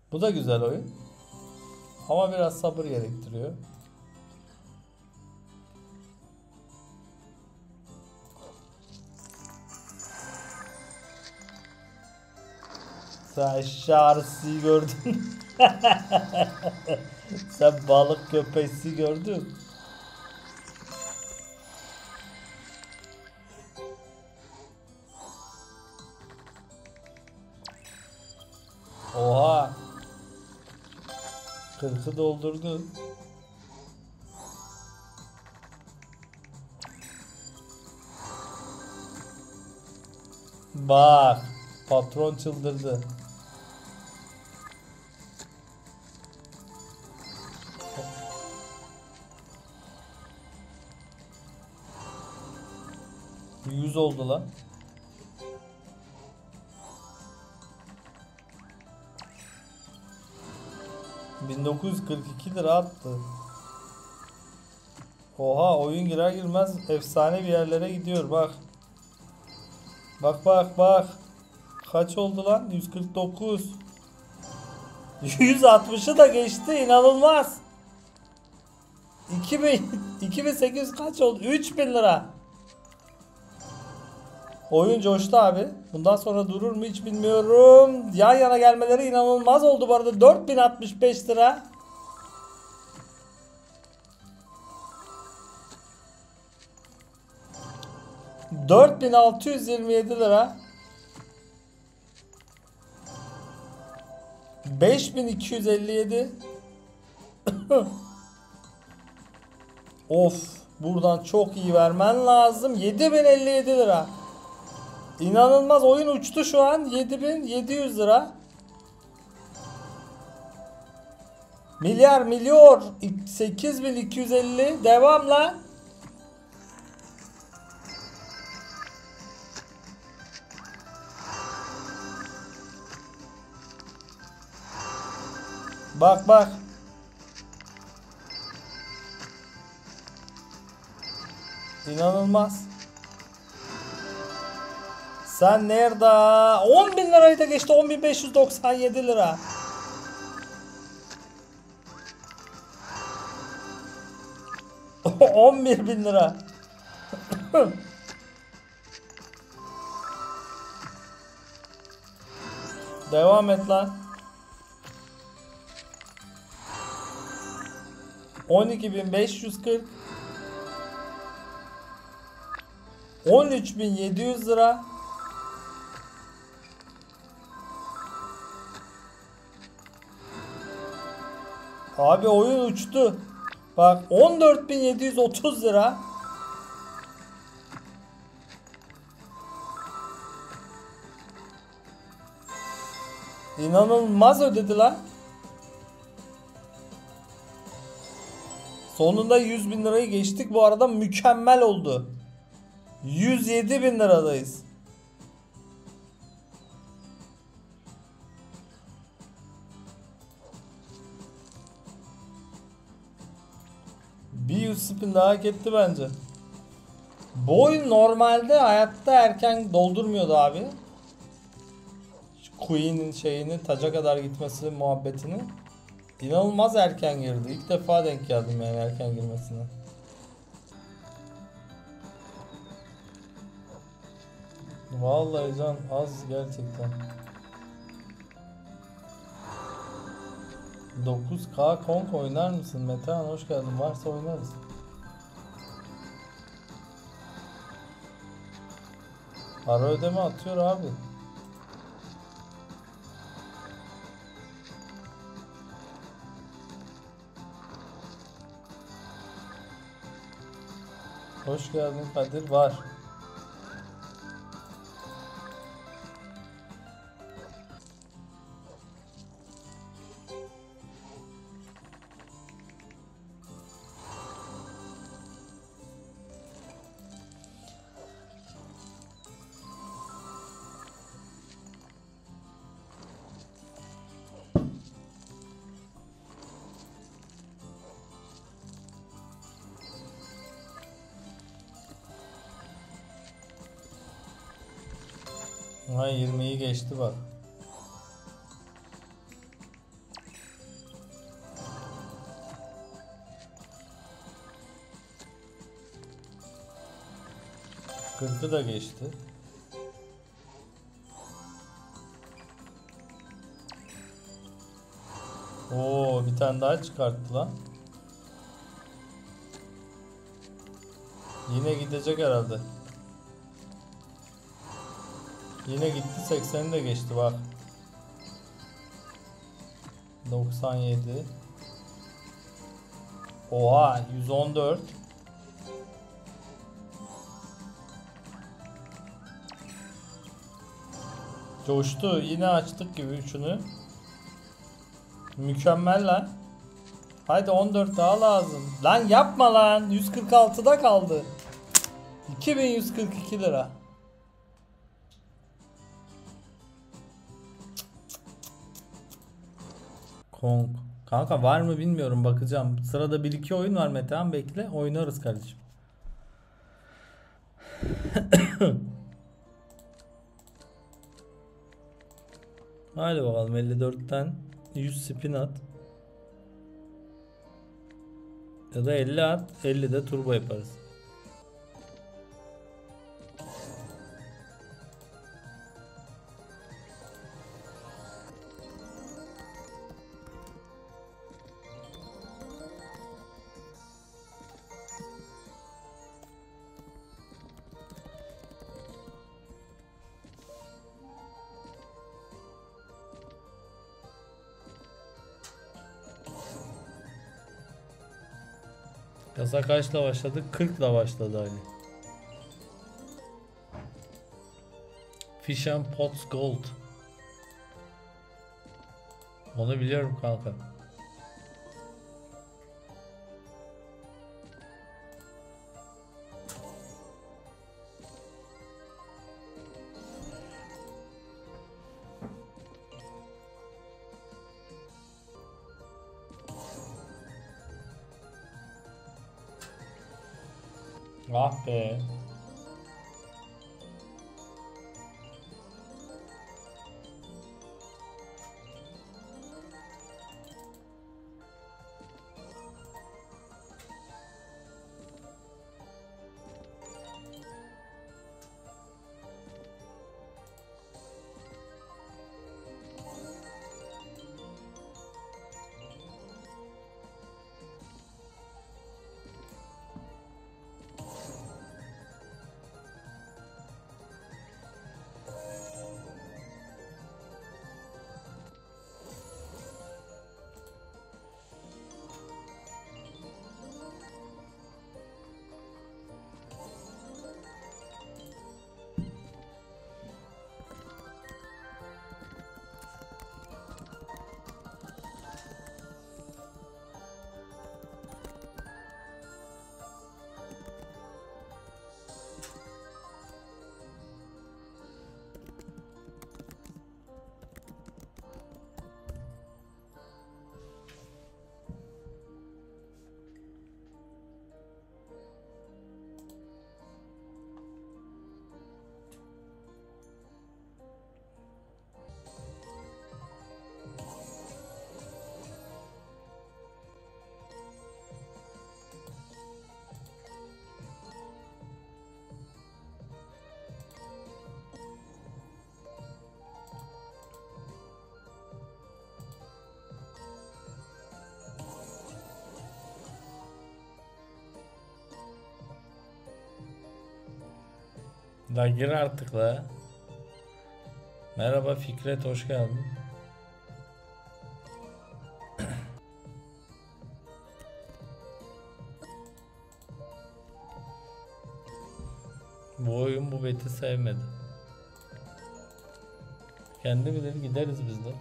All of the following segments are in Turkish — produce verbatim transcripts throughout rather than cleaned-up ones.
Bu da güzel oyun. Ama biraz sabır gerektiriyor. Sen şarjı gördün. Sen balık köpeği gördün. Oha. kırkı doldurdu. Bak. Patron çıldırdı. yüz oldu lan. bin dokuz yüz kırk iki lira attı. Oha, oyun girer girmez efsane bir yerlere gidiyor bak. Bak bak bak. Kaç oldu lan? yüz kırk dokuz. yüz altmışı da geçti, inanılmaz. iki bin iki bin sekiz yüz kaç oldu? üç bin lira. Oyun coştu abi. Bundan sonra durur mu hiç bilmiyorum. Yan yana gelmeleri inanılmaz oldu bu arada. dört bin altmış beş lira. dört bin altı yüz yirmi yedi lira. beş bin iki yüz elli yedi. Of, buradan çok iyi vermen lazım. yedi bin elli yedi lira. İnanılmaz, oyun uçtu şu an. yedi bin yedi yüz lira. Milyar milyor sekiz bin iki yüz elli. Devam lan. Bak bak. İnanılmaz. Sen nerede? on bin lirayı da geçti. on bin beş yüz doksan yedi lira. on bir bin lira. Devam et lan. on iki bin beş yüz kırk. on üç bin yedi yüz lira. Abi oyun uçtu. Bak, on dört bin yedi yüz otuz lira. İnanılmaz ödedi lan. Sonunda yüz bin lirayı geçtik. Bu arada mükemmel oldu. yüz yedi bin liradayız. Bir yüz spin daha hak etti bence. Bu oyun normalde hayatta erken doldurmuyordu abi. Şu Queen'in şeyini taca kadar gitmesi muhabbetini. İnanılmaz erken girdi. İlk defa denk geldim yani erken girmesine. Vallahi can az gerçekten. dokuz K Kong oynar mısın? Metehan hoş geldin. Varsa oynarız. Para ödeme atıyor abi. Hoş geldin Kadir. Var. Ha, yirmiyi geçti bak. kırkı da geçti. Oo, bir tane daha çıkarttı lan. Yine gidecek herhalde. Yine gitti, sekseni de geçti bak. doksan yedi. Oha, yüz on dört. Coştu. Yine açtık gibi üçünü. Mükemmel lan. Haydi on dört daha lazım. Lan yapma lan. yüz kırk altıda kaldı. iki bin yüz kırk iki lira. Kong. Kanka var mı bilmiyorum, bakacağım. Sırada bir iki oyun var Metehan, bekle. Oynarız kardeşim. Hadi bakalım, elli dörtten yüz spin at. Ya da elli at, elli de turbo yaparız. Kasa kaçla başladı? kırkla başladı Ali. Fish and Pots Gold. Onu biliyorum kanka. Ah be. La gir artık la. Merhaba Fikret, hoş geldin. Bu oyun bu beti sevmedi. Kendi bilir, gideriz biz de.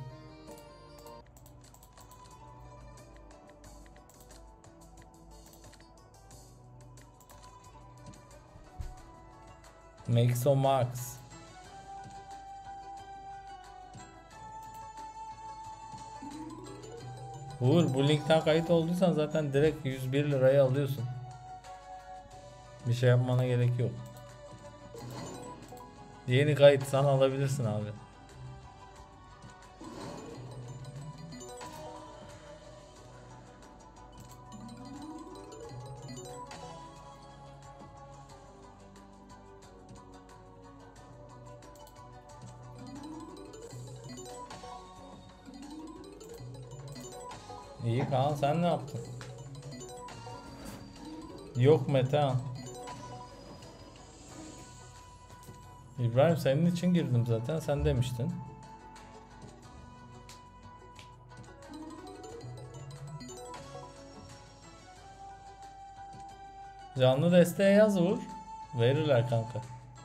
Maxo Max. Uğur, bu linkten kayıt olduysan zaten direkt yüz bir liraya alıyorsun. Bir şey yapmana gerek yok. Yeni kayıt sana alabilirsin abi. İyi Kaan, sen ne yaptın? Yok Metehan. İbrahim senin için girdim zaten, sen demiştin. Canlı desteğe yaz vur. Verirler kanka.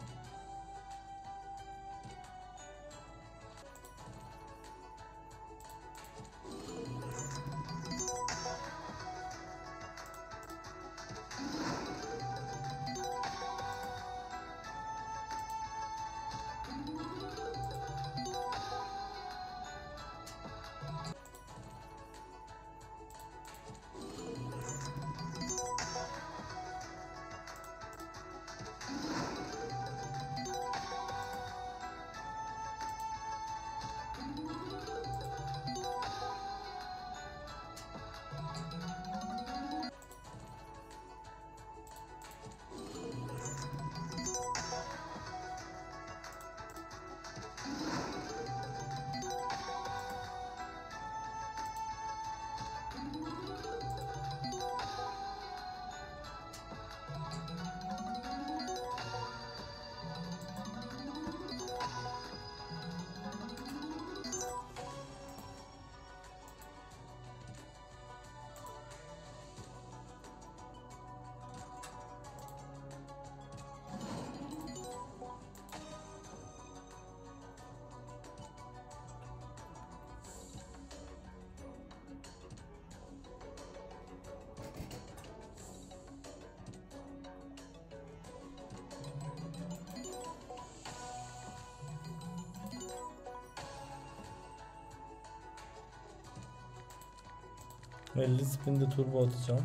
elli spinde turbo atacağım.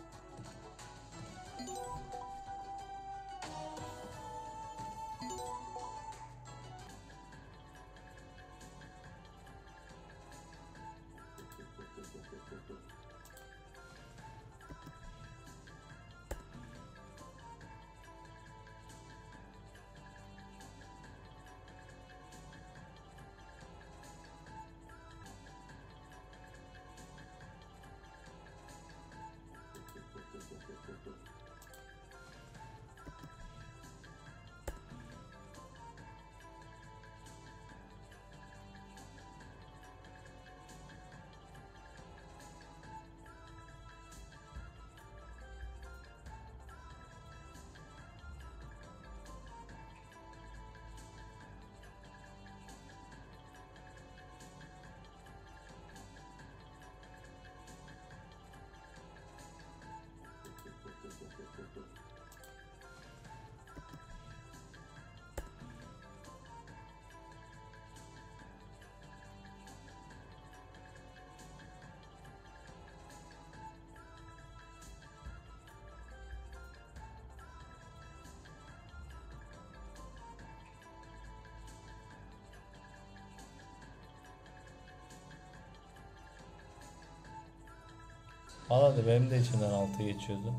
Al hadi, benim de içimden altı geçiyordu.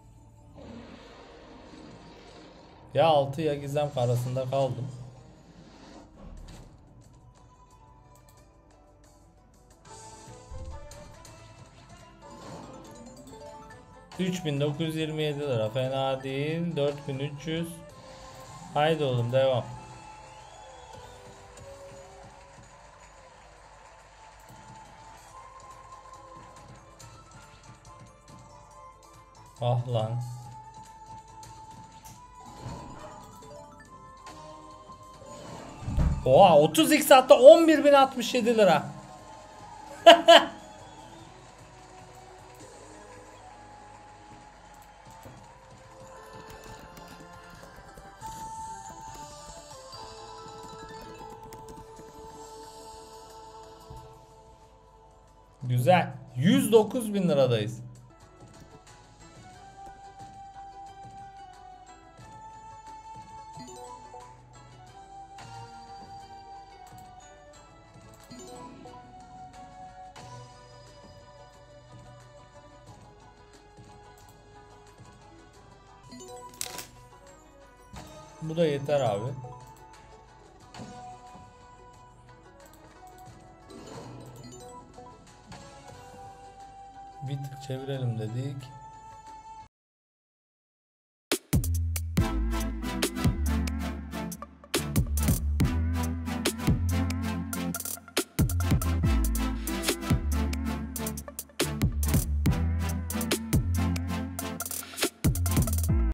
Ya altı ya Gizem arasında kaldım. üç bin dokuz yüz yirmi yedi lira fena değil. dört bin üç yüz. Haydi oğlum devam. Ah lan. Oha, otuz x hatta on bir bin altmış yedi lira. Güzel. yüz dokuz bin liradayız. Bu da yeter abi. Bir tık çevirelim dedik.